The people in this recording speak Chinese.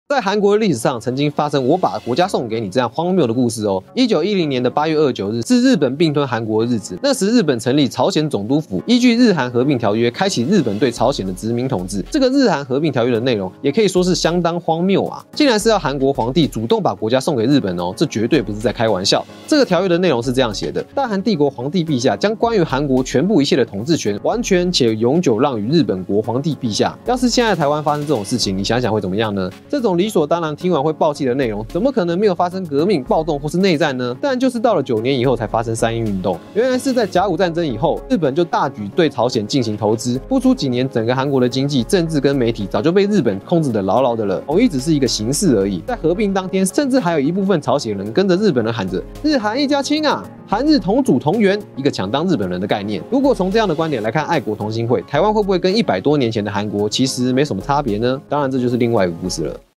在韩国的历史上，曾经发生我把国家送给你这样荒谬的故事哦。1910年的8月29日是日本并吞韩国的日子，那时日本成立朝鲜总督府，依据日韩合并条约，开启日本对朝鲜的殖民统治。这个日韩合并条约的内容也可以说是相当荒谬啊！竟然是要韩国皇帝主动把国家送给日本哦，这绝对不是在开玩笑。这个条约的内容是这样写的：大韩帝国皇帝陛下将关于韩国全部一切的统治权完全且永久让与日本国皇帝陛下。要是现在台湾发生这种事情，你想想会怎么样呢？这种理所当然听完会爆气的内容，怎么可能没有发生革命、暴动或是内战呢？当然就是到了9年以后才发生三一运动。原来是在甲午战争以后，日本就大举对朝鲜进行投资，不出几年，整个韩国的经济、政治跟媒体早就被日本控制得牢牢的了。统一只是一个形式而已。在合并当天，甚至还有一部分朝鲜人跟着日本人喊着“日韩一家亲啊”。韩日同祖同源，一个抢当日本人的概念。如果从这样的观点来看，爱国同心会，台湾会不会跟100多年前的韩国其实没什么差别呢？当然，这就是另外一个故事了。